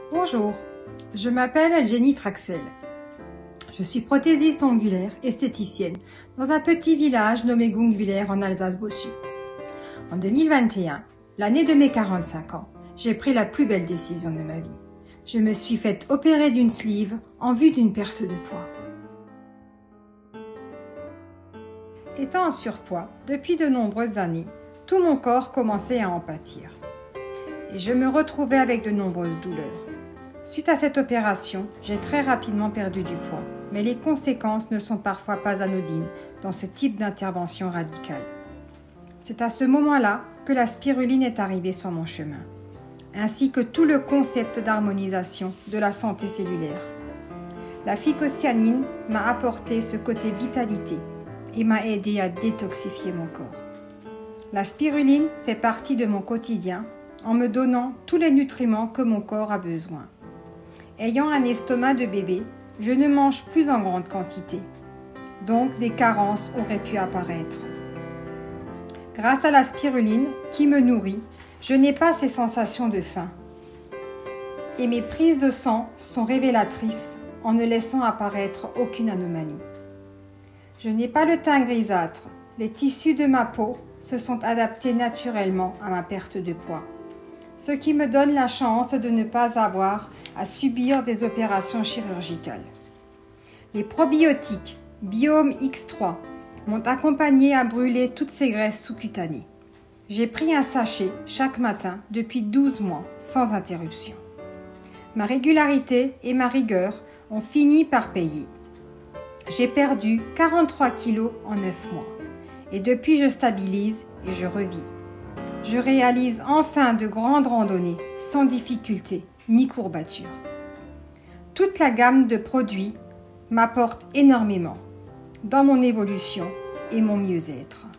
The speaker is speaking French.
Bonjour, je m'appelle Jenny Traxel. Je suis prothésiste ongulaire, esthéticienne, dans un petit village nommé Gungwiller en Alsace-Bossu. En 2021, l'année de mes 45 ans, j'ai pris la plus belle décision de ma vie. Je me suis faite opérer d'une sleeve en vue d'une perte de poids. Étant en surpoids depuis de nombreuses années, tout mon corps commençait à en pâtir. Et je me retrouvais avec de nombreuses douleurs. Suite à cette opération, j'ai très rapidement perdu du poids, mais les conséquences ne sont parfois pas anodines dans ce type d'intervention radicale. C'est à ce moment-là que la spiruline est arrivée sur mon chemin, ainsi que tout le concept d'harmonisation de la santé cellulaire. La phycocyanine m'a apporté ce côté vitalité et m'a aidé à détoxifier mon corps. La spiruline fait partie de mon quotidien en me donnant tous les nutriments que mon corps a besoin. Ayant un estomac de bébé, je ne mange plus en grande quantité, donc des carences auraient pu apparaître. Grâce à la spiruline qui me nourrit, je n'ai pas ces sensations de faim. Et mes prises de sang sont révélatrices en ne laissant apparaître aucune anomalie. Je n'ai pas le teint grisâtre, les tissus de ma peau se sont adaptés naturellement à ma perte de poids, ce qui me donne la chance de ne pas avoir à subir des opérations chirurgicales. Les probiotiques Biome X3 m'ont accompagné à brûler toutes ces graisses sous-cutanées. J'ai pris un sachet chaque matin depuis 12 mois sans interruption. Ma régularité et ma rigueur ont fini par payer. J'ai perdu 43 kilos en 9 mois et depuis je stabilise et je revis. Je réalise enfin de grandes randonnées sans difficulté ni courbature. Toute la gamme de produits m'apporte énormément dans mon évolution et mon mieux-être.